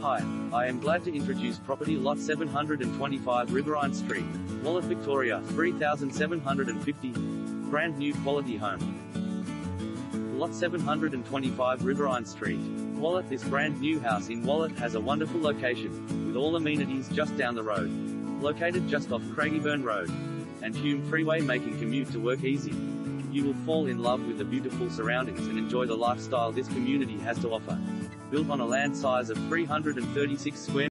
Hi, I am glad to introduce property lot 725 Riverine Street, Wollert, Victoria, 3750. Brand new quality home. Lot 725 Riverine Street, Wollert. This brand new house in Wollert has a wonderful location, with all amenities just down the road. Located just off Craigieburn Road and Hume Freeway, making commute to work easy. You will fall in love with the beautiful surroundings and enjoy the lifestyle this community has to offer. Built on a land size of 336 square